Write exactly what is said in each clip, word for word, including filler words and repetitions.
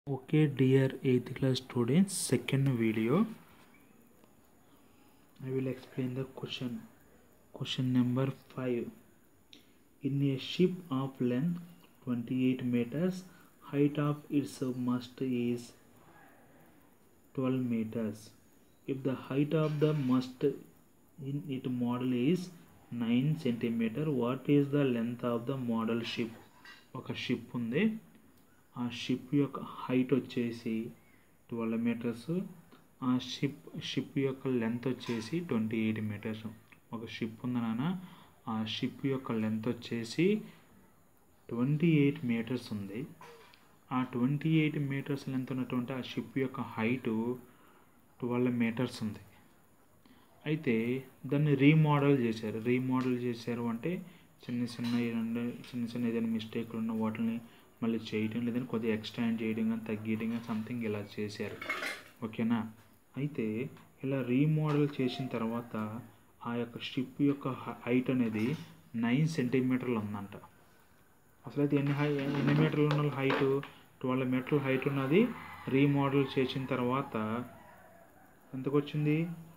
Okay, dear eighth class students, second video I will explain the question. Question number five. In a ship of length twenty-eight meters, height of its mast is twelve meters. If the height of the mast in its model is nine centimeters, what is the length of the model ship? ఒక ship ఉంది. ఆ ship యొక్క height వచ్చేసి twelve metres, ఆ ship ship యొక్క length వచ్చేసి twenty eight metres. ఒక ship ఉంది నాన్న, ఆ షిప్ యొక్క లెంత్ వచ్చేసి ట్వంటీ ఎయిట్ మీటర్స్ ఉంది. ఆ ట్వంటీ ఎయిట్ మీటర్స్ లెంత్ ఉన్నటువంటి ఆ షిప్ యొక్క హైటు ట్వెల్వ్ మీటర్స్ ఉంది. అయితే దాన్ని రీమోడల్ చేశారు. రీమోడల్ చేశారు అంటే చిన్న చిన్న చిన్న చిన్న ఏదైనా మిస్టేక్లు ఉన్న వాటిని మళ్ళీ చేయడం, లేదంటే కొద్దిగా ఎక్స్టెండ్ చేయడం కానీ తగ్గించడం కానీ సంథింగ్ ఇలా చేశారు. ఓకేనా? అయితే ఇలా రీమోడల్ చేసిన తర్వాత ఆ యొక్క షిప్ యొక్క హైట్ అనేది నైన్ సెంటీమీటర్లు ఉందంట. అసలు అయితే ఎన్ని హై ఎన్ని మీటర్లు ఉన్న హైటు ట్వెల్వ్ మీటర్ల హైట్ ఉన్నది. రీమోడల్ చేసిన తర్వాత ఎంతకు వచ్చింది?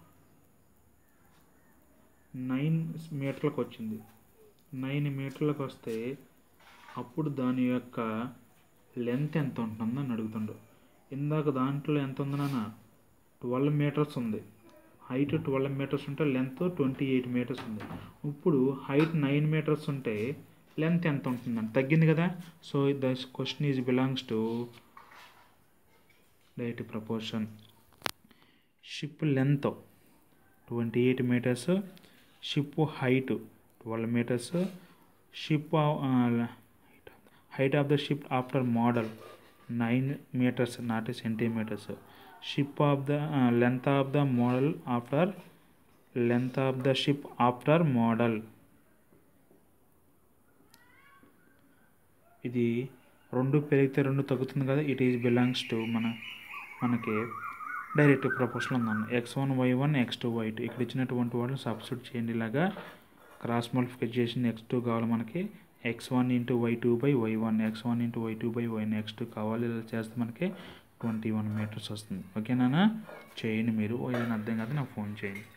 నైన్ మీటర్లకు వచ్చింది. నైన్ మీటర్లకు వస్తే అప్పుడు దాని యొక్క లెంత్ ఎంత ఉంటుందని అడుగుతుండ్రు. ఇందాక దాంట్లో ఎంత ఉంది నాన్న? ట్వెల్వ్ మీటర్స్ ఉంది. హైట్ ట్వెల్వ్ మీటర్స్ ఉంటే లెంత్ ట్వంటీ ఎయిట్ మీటర్స్ ఉంది. ఇప్పుడు హైట్ నైన్ మీటర్స్ ఉంటే లెంత్ ఎంత ఉంటుందని తగ్గింది కదా. So the question is belongs to direct proportion. Ship length twenty eight metres, ship height twelve metres, ship height of the ship after model nine meters not centimeters, ship of the uh, length of the model after length of the ship after model. ఇది రెండు పెరిగితే రెండు తగ్గుతుంది కదా. It is belongs to మన మనకి direct proportion ఉందన్న. X one Y one X two Y two ఇక్కడ ఇచ్చినటువంటి వాళ్ళు సబ్స్టిట్యూట్ చేయండి. ఇలాగా క్రాస్ మల్టిప్లికేషన్ ఎక్స్ టూ కావాలి మనకి. X one into Y two by Y one, X one into Y two by Y next కావాలి. ఇలా చేస్తే మనకి ట్వంటీ వన్ మీటర్స్ వస్తుంది. ఓకేనా? చేయండి మీరు. ఏదైనా అర్థం కాదు నాకు ఫోన్ చేయండి.